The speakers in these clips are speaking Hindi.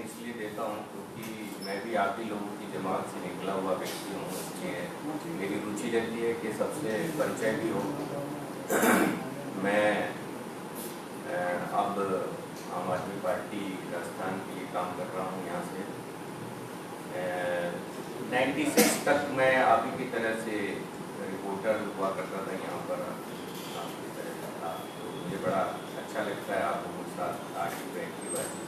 इसलिए देता हूँ क्योंकि मैं भी आप ही लोगों की जमात से निकला हुआ व्यक्ति हूँ, इसलिए मेरी रुचि रहती है कि सबसे परिचय भी हो। मैं अब आम आदमी पार्टी राजस्थान के लिए काम कर रहा हूँ। यहाँ से 96 तक मैं आप ही की तरह से रिपोर्टर हुआ करता था यहाँ पर, आपकी तरह था। तो मुझे बड़ा अच्छा लगता है आप लोगों के साथ आज की बैठ की बातचीत।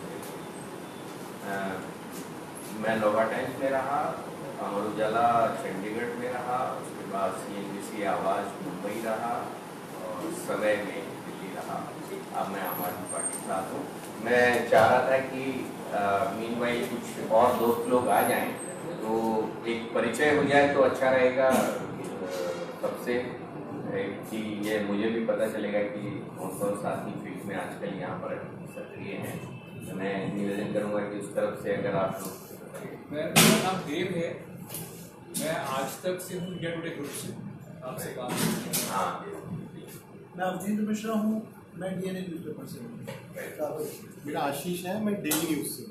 मैं नोवा टाइम्स में रहा, अमर उजाला चंडीगढ़ में रहा, उसके बाद CNBC आवाज़ मुंबई रहा और समय में दिल्ली रहा। अब मैं आम आदमी पार्टी के साथ हूँ। मैं चाह रहा था कि मीनवाइल कुछ और दोस्त लोग आ जाएं तो एक परिचय हो जाए तो अच्छा रहेगा सबसे, कि ये मुझे भी पता चलेगा कि कौन कौन साथी फील्ड में आजकल यहाँ पर सक्रिय हैं। तो मैं निवेदन करूँगा कि उस तरफ से अगर आप लोग। मेरा नाम देव है, मैं आज तक से हूँ इंडिया टुडे ग्रुप से आपसे काम करता हूँ। हाँ, मैं अवधेंद्र मिश्रा हूँ, मैं DNA न्यूज़पेपर से हूँ। मेरा आशीष है, मैं डेली न्यूज़ से हूँ।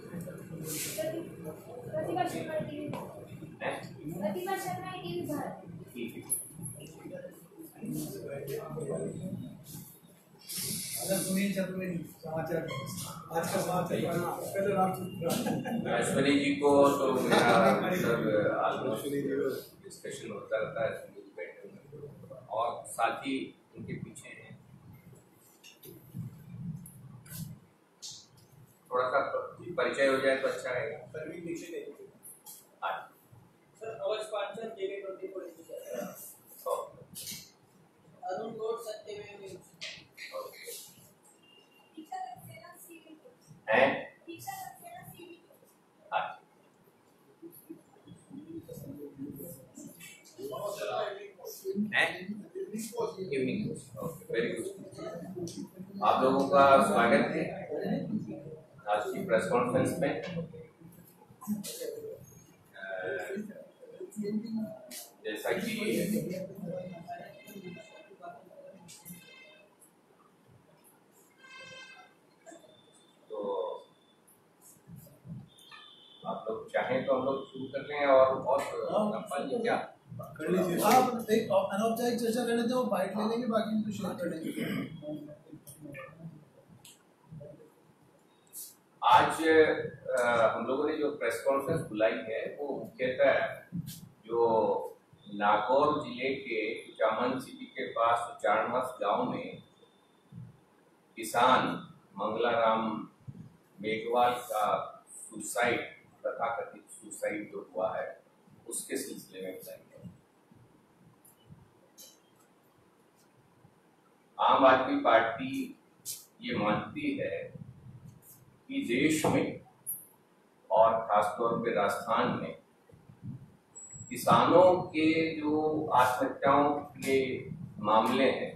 सुनील चतुर्वेदी समाचार आज का अश्विनी जी को तो मेरा ऑलमोस्ट डिस्कशन होता रहता है और साथी उनके पीछे हैं। थोड़ा सा परिचय हो जाए तो अच्छा रहेगा। सर अवध पांचन JV 24 अरुण गौड़ सत्यमेव न्यूज़ हैं। Evening very good. आप लोगों का स्वागत है आज की प्रेस कॉन्फ्रेंस में। जैसा कि आप लोग चाहें तो हम लोग शुरू कर लें और बहुत क्या कर लीजिए आप, एक अनौपचारिक चर्चा कर लेते हो, बाइट ले लेंगे, बाकी तो शेयर कर लेंगे। आज हम लोगों ने जो प्रेस कॉन्फ्रेंस बुलाई है वो मुख्यतः जो नागौर जिले के चामन सिटी के पास चारणवास गांव में किसान मंगलाराम मेघवाल का सुसाइड, तथाकथित सुसाइड जो हुआ है, उसके सिलसिले में बुलाई है। आम आदमी पार्टी ये मानती है कि देश में और खासतौर पे राजस्थान में किसानों के जो आत्महत्याओं के मामले हैं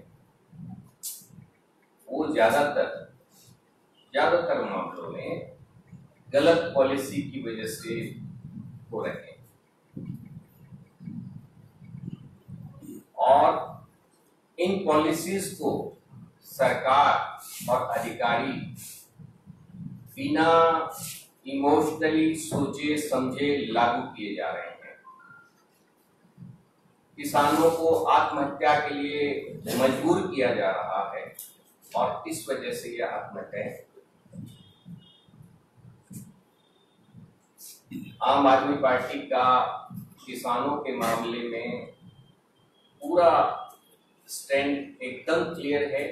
वो ज्यादातर मामलों में गलत पॉलिसी की वजह से हो रहे हैं और इन पॉलिसीज को सरकार और अधिकारी बिना इमोशनली सोचे समझे लागू किए जा रहे हैं। किसानों को आत्महत्या के लिए मजबूर किया जा रहा है और इस वजह से यह आत्महत्या। आम आदमी पार्टी का किसानों के मामले में पूरा स्टैंड एकदम क्लियर है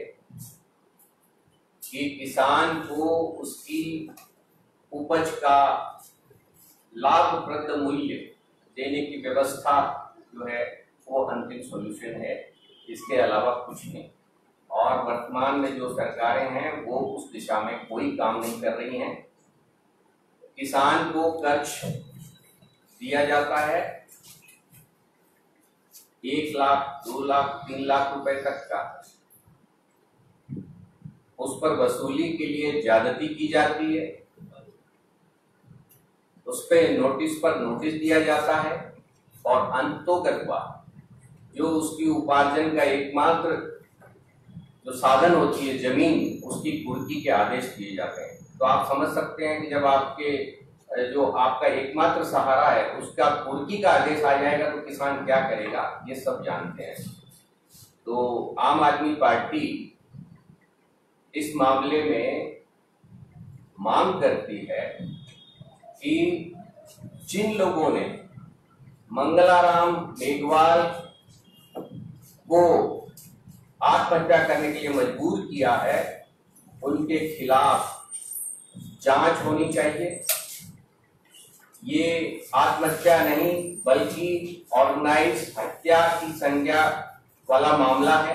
कि किसान को उसकी उपज का लाभप्रद मूल्य देने की व्यवस्था जो है वो अंतिम सॉल्यूशन है, इसके अलावा कुछ नहीं। और वर्तमान में जो सरकारें हैं वो उस दिशा में कोई काम नहीं कर रही हैं। किसान को कर्ज दिया जाता है 1 लाख 2 लाख 3 लाख रुपए तक का, उस पर वसूली के लिए ज्यादती की जाती है, उस पर नोटिस दिया जाता है और अंतोगत्वा जो उसकी उपार्जन का एकमात्र जो साधन होती है जमीन, उसकी कुर्की के आदेश दिए जाते हैं। तो आप समझ सकते हैं कि जब आपके जो आपका एकमात्र सहारा है उसका कुर्की का आदेश आ जाएगा तो किसान क्या करेगा, ये सब जानते हैं। तो आम आदमी पार्टी इस मामले में मांग करती है कि जिन लोगों ने मंगलाराम मेघवाल को आत्महत्या करने के लिए मजबूर किया है उनके खिलाफ जांच होनी चाहिए। ये आत्महत्या नहीं बल्कि ऑर्गेनाइज हत्या की संज्ञा वाला मामला है।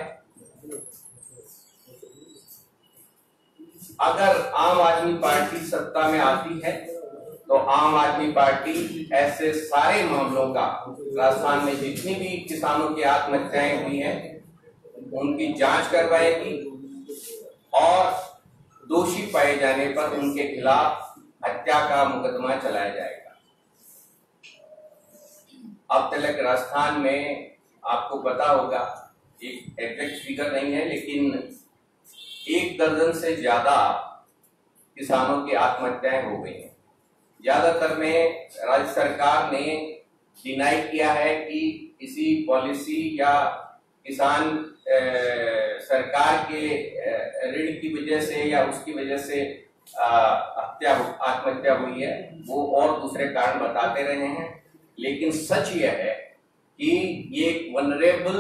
अगर आम आदमी पार्टी सत्ता में आती है तो आम आदमी पार्टी ऐसे सारे मामलों का, राजस्थान में जितनी भी किसानों की आत्महत्याएं हुई हैं उनकी जांच करवाएगी और दोषी पाए जाने पर उनके खिलाफ हत्या का मुकदमा चलाया जाएगा। अब तक राजस्थान में आपको पता होगा, एक एग्जैक्ट फिगर नहीं है लेकिन 1 दर्जन से ज्यादा किसानों की आत्महत्याएं हो गई हैं। ज्यादातर में राज्य सरकार ने डिनाई किया है कि किसी पॉलिसी या किसान सरकार के ऋण की वजह से या उसकी वजह से आत्महत्या हुई है, वो और दूसरे कारण बताते रहे हैं। लेकिन सच यह है कि ये एक वनरेबल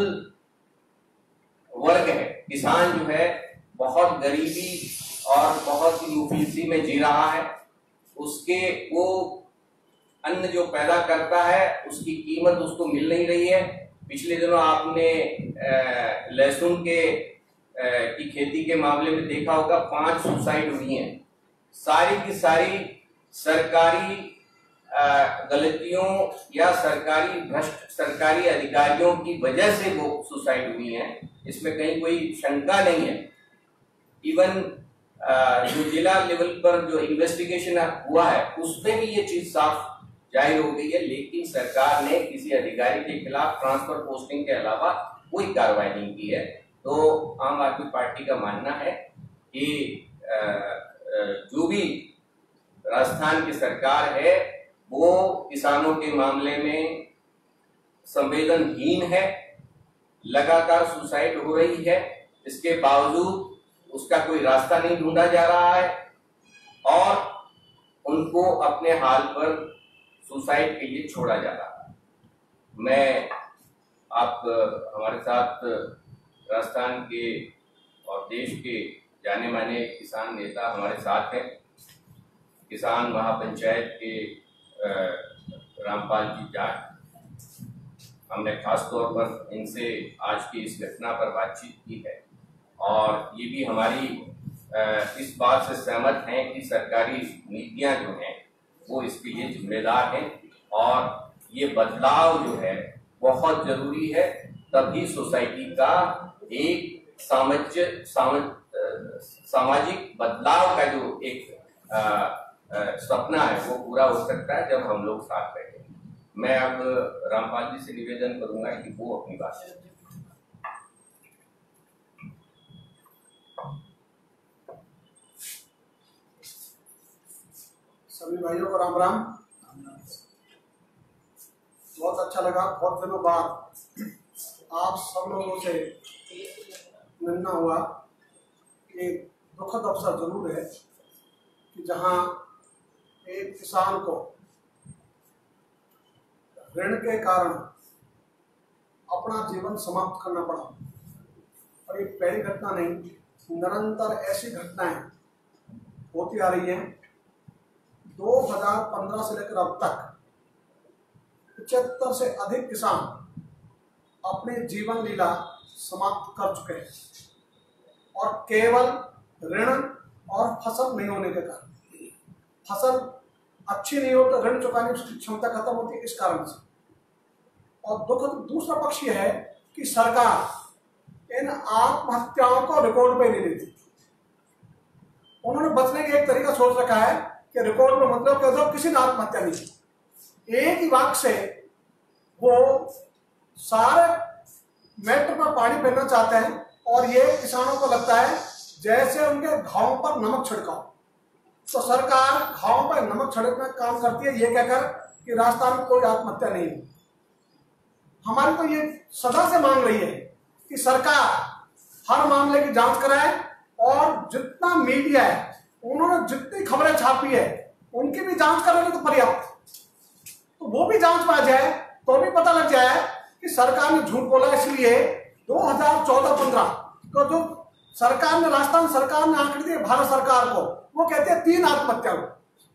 वर्ग है। किसान जो है बहुत गरीबी और बहुत ही मुफलिसी में जी रहा है। उसके वो अन्न जो पैदा करता है उसकी कीमत उसको मिल नहीं रही है। पिछले दिनों आपने लहसुन की खेती के मामले में देखा होगा 5 सुसाइड हुई हैं। सारी की सारी सरकारी गलतियों या भ्रष्ट सरकारी अधिकारियों की वजह से वो सुसाइड हुई हैं, इसमें कहीं कोई शंका नहीं है। इवन जो जिला लेवल पर जो इन्वेस्टिगेशन हुआ है उसमें भी ये चीज साफ जाहिर हो गई है। लेकिन सरकार ने किसी अधिकारी के खिलाफ ट्रांसफर पोस्टिंग के अलावा कोई कार्रवाई नहीं की है। तो आम आदमी पार्टी का मानना है कि जो भी राजस्थान की सरकार है वो किसानों के मामले में संवेदनहीन है। लगातार सुसाइड हो रही है, इसके बावजूद उसका कोई रास्ता नहीं ढूंढा जा रहा है और उनको अपने हाल पर सुसाइड के लिए छोड़ा जा रहा है। मैं आप हमारे साथ राजस्थान के और देश के जाने माने किसान नेता हमारे साथ हैं। किसान महापंचायत के रामपाल जी जाट, हमने खास तौर पर इनसे आज की इस घटना पर बातचीत की है और ये भी हमारी इस बात से सहमत हैं कि सरकारी नीतियां जो हैं वो इसके लिए जिम्मेदार हैं और ये बदलाव जो है बहुत जरूरी है। तभी सोसाइटी का एक सामाजिक बदलाव का जो एक सपना है वो पूरा हो सकता है जब हम लोग साथ बैठे। मैं अब रामपाल जी से निवेदन करूंगा कि वो अपनी बात करें। सभी भाइयों को राम राम। बहुत अच्छा लगा, बहुत दिनों बाद आप सब लोगों से मिलना हुआ। एक दुखद अवसर जरूर है कि जहां एक किसान को ऋण के कारण अपना जीवन समाप्त करना पड़ा और ये पहली घटना नहीं, निरंतर ऐसी घटनाएं होती आ रही हैं। 2015 से लेकर अब तक 75 से अधिक किसान अपने जीवन लीला समाप्त कर चुके हैं और केवल ऋण और फसल नहीं होने के कारण। फसल अच्छी नहीं हो तो ऋण चुकाने की क्षमता खत्म होती है, इस कारण से। और दुखद दूसरा पक्ष यह है कि सरकार इन आत्महत्याओं को रिकॉर्ड पे नहीं लेती। उन्होंने बचने का एक तरीका सोच रखा है कि रिकॉर्ड में मतलब कि किसी ने आत्महत्या नहीं की। एक ही वाक्य से वो सारे मैटर पर पानी फेरना चाहते हैं और ये किसानों को लगता है जैसे उनके घावों पर नमक छिड़काओ। तो सरकार घावों पर नमक छिड़कने का काम करती है, ये कहकर कि राजस्थान में कोई आत्महत्या नहीं है। हमारी तो ये सदा से मांग रही है कि सरकार हर मामले की जांच कराए और जितना मीडिया है उन्होंने जितनी खबरें छापी है उनकी भी जांच करेंगे तो पर्याप्त, तो वो भी जांच में आ जाए तो भी पता लग जाए कि सरकार ने झूठ बोला। इसलिए 2014-15 को जो सरकार ने, राजस्थान सरकार ने आंकड़े दिए भारत सरकार को, वो कहते हैं 3 आत्महत्या हुई,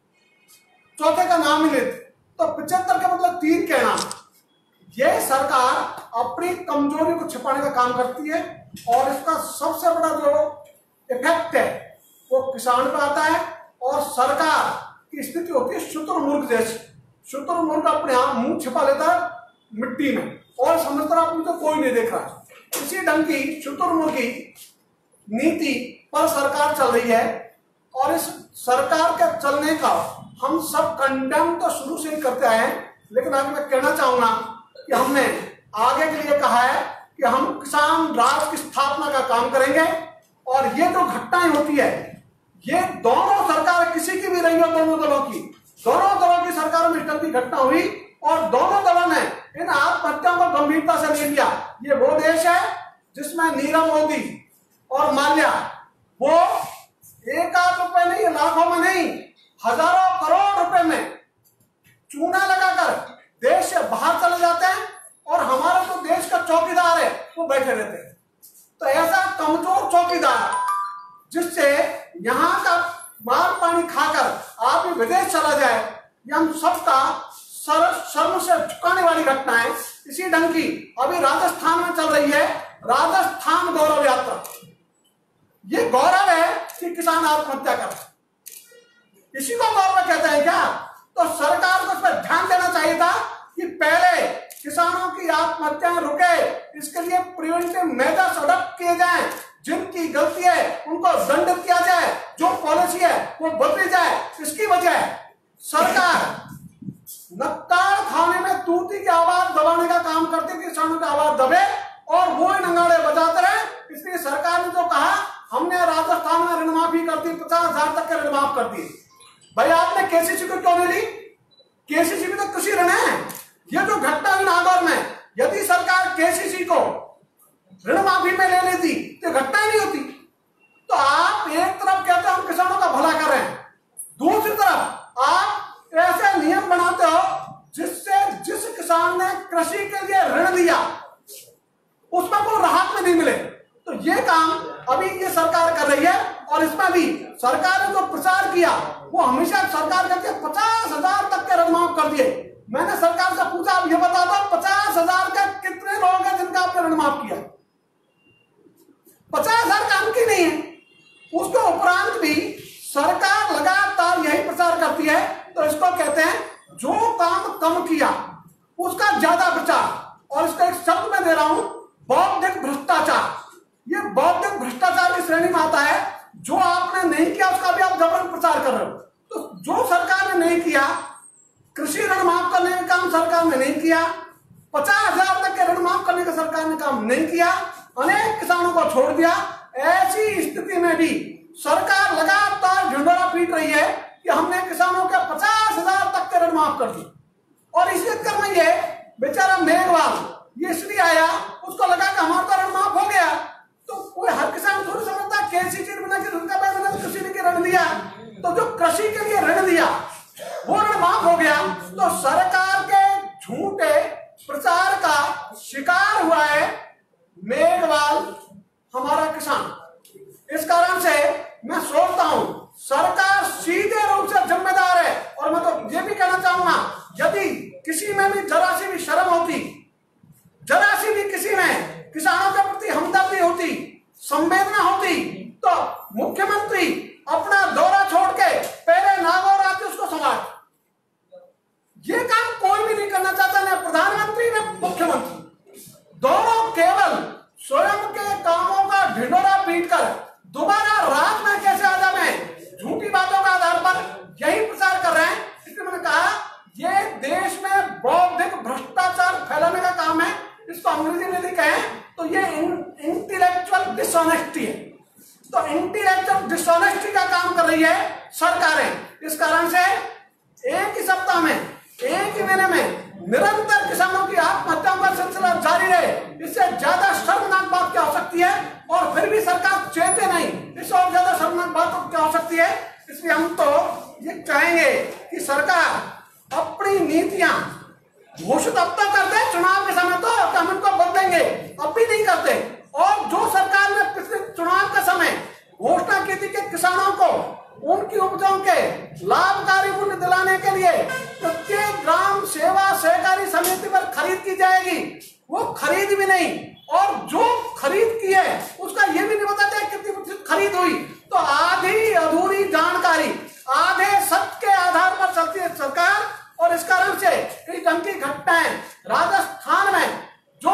चौथे का नाम ही लेते, तो 75 का मतलब 3 कहना। ये सरकार अपनी कमजोरी को छिपाने का काम करती है और इसका सबसे बड़ा जो इफेक्ट है वो किसान पे आता है और सरकार की स्थिति होती है शुतुरमुर्ग जैसी। शुतुरमुर्ग अपने आप मुंह छिपा लेता है मिट्टी में और समझता है तो कोई नहीं देख रहा। इसी ढंग की शुतुरमुर्गी नीति पर सरकार चल रही है और इस सरकार के चलने का हम सब कंडेम तो शुरू से ही करते आए हैं, लेकिन आज मैं कहना चाहूंगा कि हमने आगे के लिए कहा है कि हम किसान राज की स्थापना का काम करेंगे और ये जो घटनाएं होती है ये दोनों सरकार किसी की भी रही हो, दोनों दलों की सरकार में इस ढंग की घटना हुई और दोनों दलों ने इन आत्महत्याओं को गंभीरता से ले लिया। ये वो देश है जिसमें नीरव मोदी और माल्या वो 1 आध रुपए नहीं, लाखों में नहीं, हजारों करोड़ रुपए में चूना लगाकर देश से बाहर चले जाते हैं और हमारा जो देश का चौकीदार है वो बैठे रहते हैं। तो ऐसा कमजोर चौकीदार जिससे यहाँ का मार पानी खाकर आप भी विदेश चला जाए, ये हम सबका शर्म से झुकाने वाली घटना है। इसी ढंग की अभी राजस्थान में चल रही है राजस्थान गौरव यात्रा। ये गौरव है कि किसान आत्महत्या कर, इसी को गौरव कहते हैं क्या? तो सरकार को इस पर ध्यान देना चाहिए था कि पहले किसानों की आत्महत्याएं रुके, इसके लिए प्रिवेंटिव मेजर्स अडॉप्ट किए जाएं, जिनकी गलती है उनको दंडित किया जाए, जो पॉलिसी है वो बदली जाए। इसकी वजह सरकार नक्काड़ खाने में तूती की आवाज दबाने का काम करती है, किसानों की आवाज दबे और वो नगाड़े बजाते रहे। इसलिए सरकार ने जो कहा हमने राजस्थान में ऋण माफी कर दी, 50,000 तक के ऋण माफ कर दिए। भाई आपने केसीसी को क्यों नहीं ली? केसीसी भी तो कृषि ऋण है। ये जो घटना हुई नागौर में, यदि सरकार केसीसी को ऋण माफी में ले लेती तो घटना ही नहीं होती। तो आप एक तरफ कहते हो हम किसानों का भला कर रहे हैं, दूसरी तरफ आप ऐसे नियम बनाते हो जिससे जिस किसान ने कृषि के लिए ऋण लिया उसमें कोई राहत में नहीं मिले। तो ये काम अभी ये सरकार कर रही है और इसमें भी सरकार ने जो प्रचार किया वो हमेशा सरकार कहती है 50,000 तक के ऋण माफ कर दिए। मैंने सरकार से पूछा आप ये बता दो 50,000 का कितने लोग हैं जिनका आपने ऋण माफ किया? 50,000 का अंक ही नहीं है। उसके उपरांत भी सरकार लगातार यही प्रचार करती है। तो इसको कहते हैं जो काम कम किया उसका ज्यादा प्रचार। और इसका एक शब्द मैं दे रहा हूं, बौद्धिक भ्रष्टाचार। ये बौद्धिक भ्रष्टाचार की श्रेणी में आता है। जो आपने नहीं किया उसका भी आप जबरन प्रचार कर रहे हो। तो जो सरकार ने नहीं किया, कृषि ऋण माफ करने का काम सरकार ने नहीं किया, 50,000 तक के ऋण माफ करने का सरकार ने काम नहीं किया, अनेक किसानों को छोड़ दिया। ऐसी स्थिति में भी सरकार लगातार ढिंढोरा पीट रही है कि हमने किसानों के 50,000 तक के ऋण माफ कर दिए। और इसी चक्कर में ये बेचारा मेघवाल ये इसलिए आया, उसको लगा कि हमारा तो ऋण माफ हो गया। तो कोई हर किसान थोड़ी समझता केसीसी बिना उनका पैसा कृषि ने ऋण लिया, तो जो कृषि के लिए ऋण लिया वो ऋण माफ हो गया। तो सरकार के झूठे प्रचार का शिकार हुआ है मेघवाल हमारा किसान। इस कारण से मैं सोचता हूं सरकार सीधे रूप से जिम्मेदार है। और मैं तो ये भी कहना चाहूंगा यदि किसी में भी जरा सी भी शर्म होती, जरा सी भी किसी में किसानों के प्रति हमदर्दी होती, संवेदना होती, तो मुख्यमंत्री अपना दौरा छोड़ के पहले नागौर आके उसको संभाल। ये काम कोई भी नहीं करना चाहता, न प्रधानमंत्री न मुख्यमंत्री। दोनों केवल स्वयं के कामों का ढिंढोरा पीटकर दोबारा राज में कैसे आ जाए, झूठी बातों के आधार पर यही प्रचार एक ही सप्ताह में, एक ही महीने में निरंतर किसानों की आत्महत्याओं का सिलसिला जारी रहे, इससे ज्यादा शर्मनाक बात क्या हो सकती है? और फिर भी सरकार चेते नहीं, इससे और ज्यादा शर्मनाक बात क्या हो सकती है? इसलिए हम तो ये कहेंगे कि सरकार अपनी नीतियां घोषित अब तक करते हैं, चुनाव के समय तो हम इनको बदलेंगे, अब भी नहीं करते। और जो सरकार ने पिछले चुनाव के समय घोषणा की थी कि किसानों को उनकी उपजों के लाभकारी मूल्य दिलाने के लिए प्रत्येक ग्राम सेवा सहकारी समिति पर खरीद की जाएगी, वो खरीद भी नहीं। और जो खरीद की है उसका ये भी नहीं बताते कितनी प्रतिशत खरीद हुई। तो आधी अधूरी जानकारी, आधे सत्य के आधार पर चलती है सरकार। और इस कारण से कई ढंग की घटनाएं राजस्थान में, जो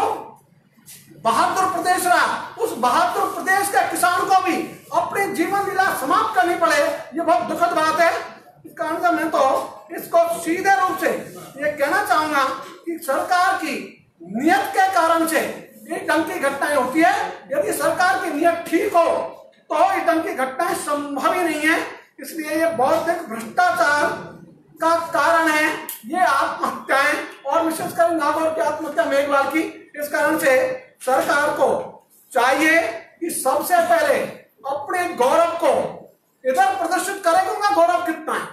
बहादुर प्रदेश रहा, उस बहादुर प्रदेश के किसान को भी अपनी जीवन लीला समाप्त करनी पड़े, ये बहुत दुखद बात है। इस कारण से मैं तो इसको सीधे रूप से ये कहना चाहूंगा कि सरकार की नियत के कारण से इस ढंग की घटनाएं होती है। यदि सरकार की नियत ठीक हो तो इस ढंग की घटनाएं संभव ही नहीं है। इसलिए ये बौद्धिक भ्रष्टाचार का कारण है ये आत्महत्याएं, और विशेषकर नागौर की आत्महत्या मेघवाल की। इस कारण से सरकार को चाहिए कि सबसे पहले अपने गौरव को इधर प्रदर्शित करेगा, उनका गौरव कितना है।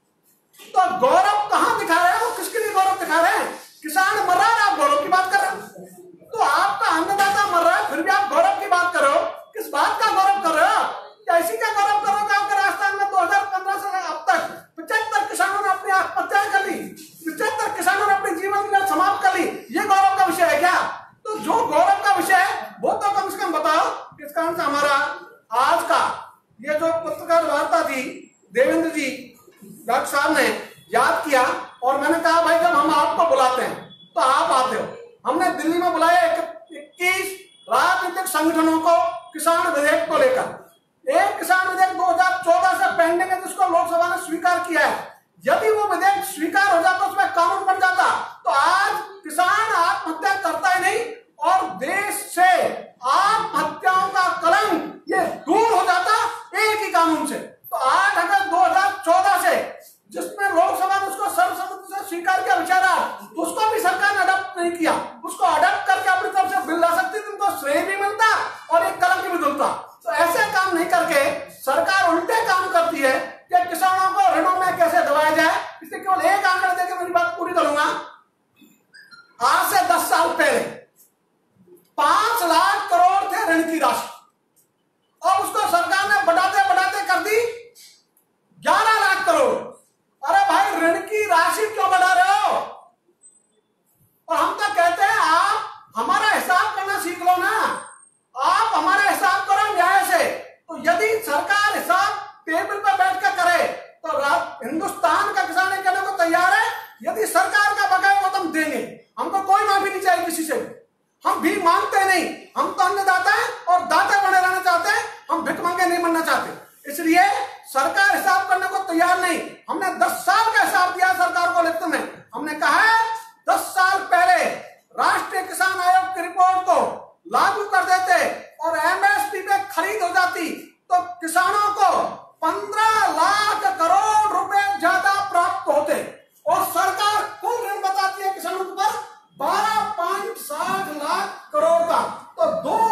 तो गौरव कहां दिखा रहे हैं, वो किसके लिए गौरव दिखा रहे हैं? किसान मर रहा है, आप गौरव की बात कर रहे हो। तो आपका अन्नदाता मर रहा है, फिर भी आप गौरव की बात कर रहे हो। किस बात का गौरव कर रहे हो? क्या इसी का गौरव कर रहे हो? आपके राजस्थान में 2015 से अब तक 75 किसानों ने अपनी आत्महत्या कर ली, 75 किसानों ने अपनी जीवन लीला समाप्त कर ली। ये गौरव का विषय है क्या? तो जो गौरव का विषय है वो तो कम से कम बताओ। इस कारण से हमारा आज का ये जो पत्रकार वार्ता थी, देवेंद्र जी डॉक्टर साहब ने याद किया, और मैंने कहा भाई जब हम आपको बुलाते हैं तो आप आते हो। हमने दिल्ली में बुलाया 21 राजनीतिक संगठनों को किसान विधेयक को लेकर। एक किसान विधेयक 2014 से पेंडिंग है, जिसको लोकसभा ने स्वीकार किया है। यदि वो विधेयक स्वीकार हो जाता, उसमें कानून बन जाता, तो आज किसान आत्महत्या करता ही नहीं, और देश से आत्महत्याओं का कलंक ये दूर हो जाता एक ही कानून से। तो 8 अगस्त 2014 से जिसमें लोकसभा ने उसको सर्वसम्मति से स्वीकार किया विचारा, उसको भी सरकार ने अडॉप्ट नहीं किया। उसको अडॉप्ट करके अपनी तरफ से बिल ला सकती थी, उनको श्रेय भी मिलता और एक कलंक भी धुलता। तो ऐसे काम नहीं करके सरकार उल्टे काम करती है कि किसानों को ऋणों में कैसे दबाया जाए। इसलिए केवल एक आंकड़ा देकर मेरी बात पूरी करूंगा। आज से 10 साल पहले 5 लाख करोड़ थे ऋण की राशि, और उसको सरकार ने बढ़ाते बढ़ाते कर दी 11 लाख करोड़। अरे भाई ऋण की राशि क्यों बढ़ा रहे हो? और हम तो कहते हैं आप हमारा हिसाब करना सीख लो ना, आप हमारा हिसाब करो न्याय से। तो यदि सरकार हिसाब टेबल पर बैठ कर करे तो हिंदुस्तान का किसान कहने को तैयार है, यदि सरकार का बकाया वो तो हम देंगे, हमको कोई माफी नहीं चाहिए किसी से। हम भी मांगते नहीं, हम तो अन्नदाता हैं और दाता बने रहना चाहते हैं, हम भिखमंगे नहीं बनना चाहते। इसलिए सरकार हिसाब करने को तैयार नहीं। हमने 10 साल का हिसाब दिया सरकार को लिखित में। हमने कहा है 10 साल पहले राष्ट्रीय किसान आयोग की रिपोर्ट को लागू कर देते और एमएसपी पे खरीद हो जाती तो किसानों को 15 लाख करोड़ रुपए ज्यादा प्राप्त होते। और सरकार कुल ऋण बताती है किसानों के ऊपर 12.60 लाख करोड़ का, तो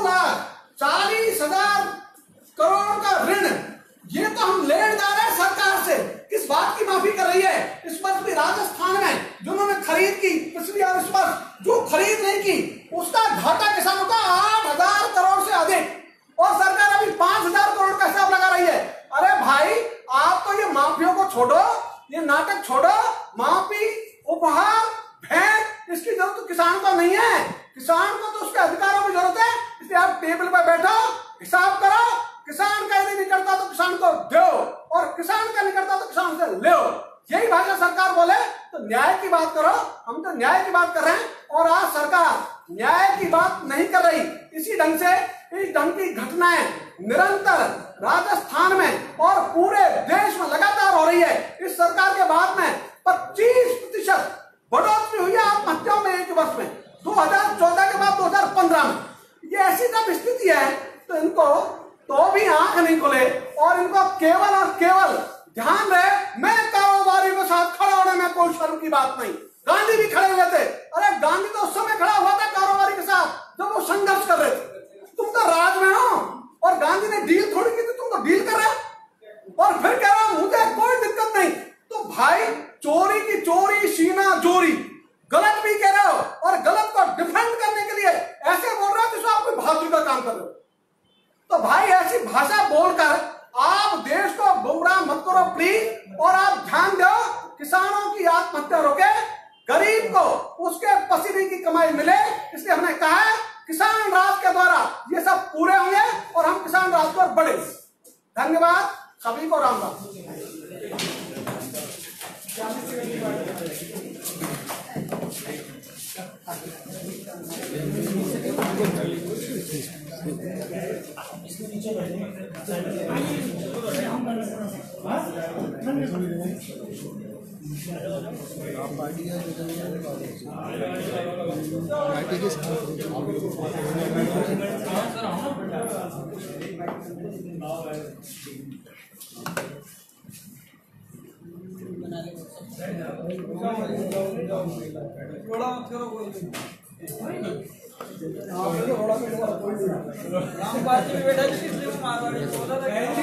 2,40,000 करोड़ का ऋण ये तो हम लेने जा रहे हैं सरकार से। किस बात की माफी कर रही है? इस वर्ष भी राजस्थान में जिन्होंने खरीद की पिछली और इस वर्ष जो खरीद नहीं की उसका घाटा किसानों का 8,000 करोड़ से अधिक, और सरकार अभी 5,000 करोड़ का हिसाब लगा रही है। अरे भाई आप तो ये माफियों को छोड़ो, ये नाटक छोड़ो। माफी, उपहार, भेंट इसकी जरूरत तो किसान को नहीं है। किसान को तो उसके अधिकारों की जरूरत है। इसलिए आप टेबल पर बैठो, हिसाब करो, किसान का यदि नहीं करता तो किसान को दो, और किसान का नहीं करता तो किसान से लो। यही भाषा सरकार बोले तो न्याय की बात करो। हम तो न्याय की बात कर रहे हैं, और आज सरकार न्याय की बात नहीं कर रही। इसी ढंग से इस ढंग की घटनाएं निरंतर राजस्थान में और पूरे देश में लगातार हो रही है। इस सरकार के बाद में 25% बढ़ोतरी हुई है आत्महत्याओं में एक वर्ष में, 2014 के बाद 2015 में। ये ऐसी जब स्थिति है तो इनको तो भी आंख नहीं खुले, और इनको केवल और केवल ध्यान रहे मैं कारोबारी के साथ खड़ा में कोई शर्म की बात नहीं। गांधी भी खड़े हुए थे। अरे गांधी तो उस समय खड़ा हुआ था कारोबारी के साथ जब वो संघर्ष कर रहे थे। तुम तो राज में हो और गांधी ने डील थोड़ी की थी, तुम तो डील कर रहे हो और फिर कह रहे हो मुझे कोई दिक्कत नहीं। तो भाई चोरी की चोरी सीना चोरी, गलत भी कह रहे हो और गलत को डिफेंड करने के लिए ऐसे बोल रहे हो जैसे आप कोई बहादुरी का काम कर रहे हो। तो भाई ऐसी भाषा बोलकर आप देश को गुमराह मत करो प्लीज। और आप ध्यान दो, किसानों की आत्महत्या रोके, गरीब को उसके पसीने की कमाई मिले। इसलिए हमने कहा है किसान राज के द्वारा ये सब पूरे होंगे और हम किसान राज पर बढ़े। धन्यवाद सभी को, राम राम। पार्टी के साथ थोड़ा मत करो कोई राम पार्टी में बैठा थी इसलिए मारवाड़ी बोला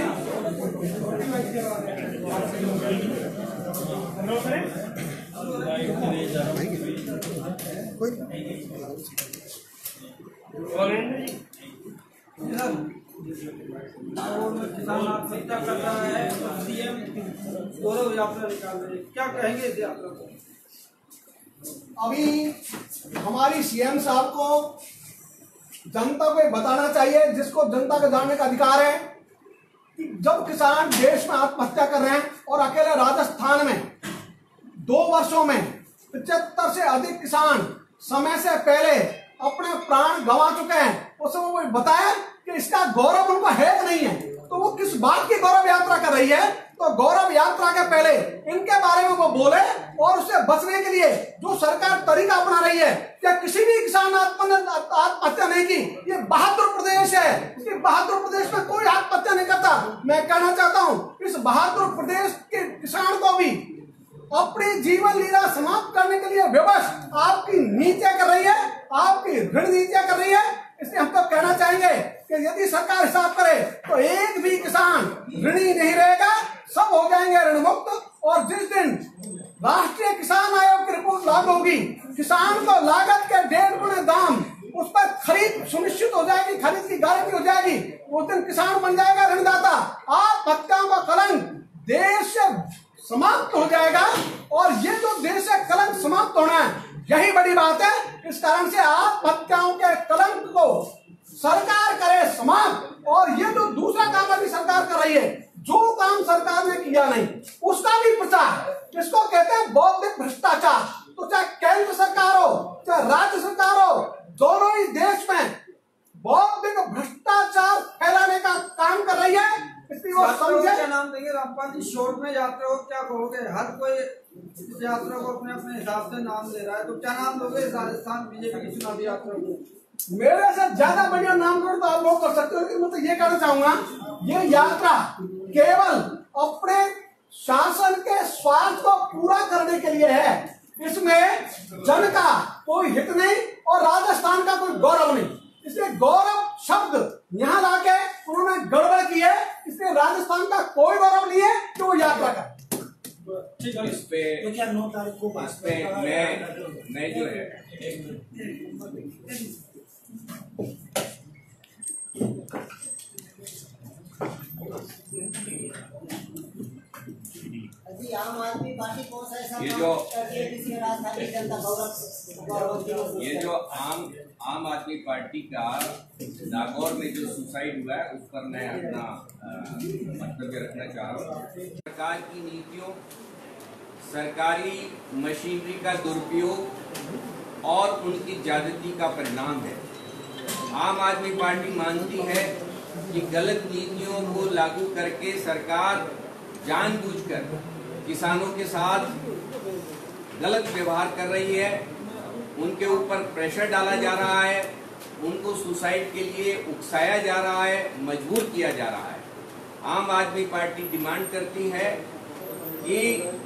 किसान आत्महत्या कर रहा है, सीएम गौरव यात्रा निकाल रहे हैं, क्या कहेंगे इस यात्रा को? अभी हमारी सीएम साहब को जनता को बताना चाहिए, जिसको जनता को जानने का अधिकार है, कि जब किसान देश में आत्महत्या कर रहे हैं और अकेले राजस्थान में 2 वर्षों में 75 से अधिक किसान समय से पहले अपने प्राण गंवा चुके हैं, उसमें वो बताया कि इसका गौरव उनको है कि नहीं है। तो वो किस बात की गौरव यात्रा कर रही है? तो गौरव यात्रा के पहले इनके बारे में वो बोले और उससे बचने के लिए जो सरकार तरीका अपना रही है कि किसी भी किसान आत्महत्या नहीं की। ये बहादुर प्रदेश है, इस बहादुर प्रदेश में कोई आत्महत्या नहीं करता। मैं कहना चाहता हूँ इस बहादुर प्रदेश के किसान को भी अपनी जीवन लीला समाप्त करने के लिए विवश आपकी नीतियां कर रही है, आपकी ऋण नीतियां कर रही है। इसलिए हम तो कहना चाहेंगे कि यदि सरकार हिसाब करे तो एक भी किसान ऋणी नहीं रहेगा, सब हो जाएंगे ऋण मुक्त। और जिस दिन राष्ट्रीय किसान आयोग की रिपोर्ट लागू होगी, किसान को लागत के 1.5 गुने दाम उस पर खरीद सुनिश्चित हो जाएगी, खरीद की गारंटी हो जाएगी, उस दिन किसान बन जाएगा ऋणदाता। आत्महत्याओं का कलंक देश से समाप्त हो जाएगा और ये जो देश से कलंक समाप्त होना है यही बड़ी बात है। इस कारण से आत्महत्याओं के कलंक को सरकार करे समाप्त। और ये जो दूसरा काम अभी सरकार कर रही है, जो काम सरकार ने किया नहीं उसका भी प्रचार, इसको कहते हैं बौद्धिक भ्रष्टाचार। तो चाहे केंद्र सरकार हो चाहे राज्य सरकार हो, दोनों ही देश में बौद्धिक भ्रष्टाचार फैलाने का काम कर रही है। इसलिए वो समझे। क्या नाम देंगे रामपाल जी? शोर में यात्रा हो, क्या कहोगे? हर कोई इस यात्रा को अपने अपने हिसाब से नाम दे रहा है, तो क्या नाम दोगे राजस्थान बीजेपी की चुनावी यात्रा को? मेरे से ज्यादा बढ़िया नामकरण तो आप लोग कर सकते हो, लेकिन मैं तो ये कहना चाहूंगा ये यात्रा केवल अपने शासन के स्वार्थ को पूरा करने के लिए है। इसमें जन का कोई हित नहीं और राजस्थान का कोई गौरव नहीं। इसलिए गौरव शब्द यहाँ लाके उन्होंने गड़बड़ की है। इसलिए राजस्थान का कोई गौरव नहीं है कि वो यात्रा का। इस पे मैं जो है आम आदमी पार्टी कौन सा ऐसा ये जो आम आदमी पार्टी का नागौर में जो सुसाइड हुआ है उस पर मैं अपना वक्तव्य रखना चाह रहा हूँ। सरकार की नीतियों, सरकारी मशीनरी का दुरुपयोग और उनकी ज्यादती का परिणाम है। आम आदमी पार्टी मानती है कि गलत नीतियों को लागू करके सरकार जानबूझकर किसानों के साथ गलत व्यवहार कर रही है, उनके ऊपर प्रेशर डाला जा रहा है, उनको सुसाइड के लिए उकसाया जा रहा है, मजबूर किया जा रहा है। आम आदमी पार्टी डिमांड करती है कि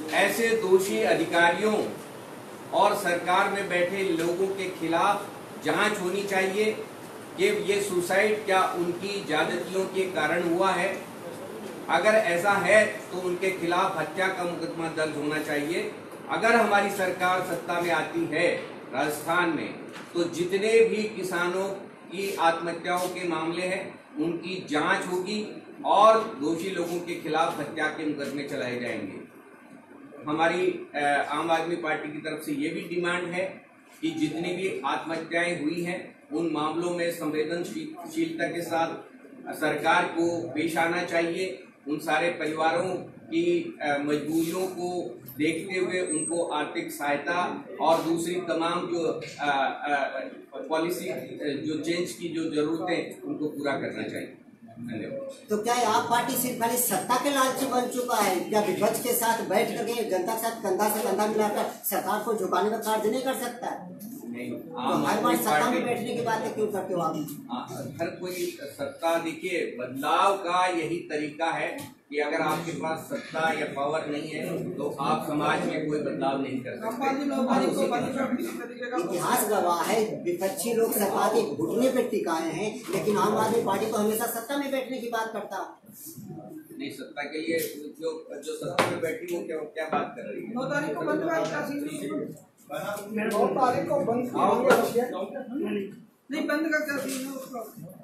ऐसे दोषी अधिकारियों और सरकार में बैठे लोगों के खिलाफ जांच होनी चाहिए कि ये सुसाइड क्या उनकी ज्यादतियों के कारण हुआ है। अगर ऐसा है तो उनके खिलाफ हत्या का मुकदमा दर्ज होना चाहिए। अगर हमारी सरकार सत्ता में आती है राजस्थान में, तो जितने भी किसानों की आत्महत्याओं के मामले हैं उनकी जांच होगी और दोषी लोगों के खिलाफ हत्या के मुकदमे चलाए जाएंगे। हमारी आम आदमी पार्टी की तरफ से ये भी डिमांड है कि जितनी भी आत्महत्याएं हुई हैं उन मामलों में संवेदनशीलता के साथ सरकार को पेश आना चाहिए। उन सारे परिवारों की मजबूरियों को देखते हुए उनको आर्थिक सहायता और दूसरी तमाम जो पॉलिसी जो चेंज की जो जरूरतें उनको पूरा करना चाहिए। धन्यवाद। तो क्या आप पार्टी सिर्फ खाली सत्ता के लालची बन चुका है? क्या विपक्ष के साथ बैठ करके जनता के साथ कंधा से कंधा मिलाकर सरकार को झुकाने का कार्य नहीं कर सकता है? नहीं, तो हर बार सत्ता में बैठने की बातें क्यों करते हो आप? हर कोई सत्ता, देखिए बदलाव का यही तरीका है कि अगर आपके पास सत्ता या पावर नहीं है तो आप समाज में कोई बदलाव नहीं कर सकते। इतिहास गवाह है, विपक्षी लोग सरकार के घुटने पे टिकाए हैं, लेकिन आम आदमी पार्टी तो हमेशा सत्ता में बैठने की बात करता है। नहीं, सत्ता के लिए जो सत्ता में बैठी वो क्या बात कर रही है? 9 तारीख को बंद तारीख को बंद नहीं, बंद का क्या सीन है उसका?